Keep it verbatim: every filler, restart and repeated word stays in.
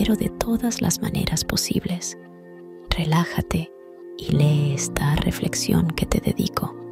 quiero de todas las maneras posibles. Relájate y lee esta reflexión que te dedico.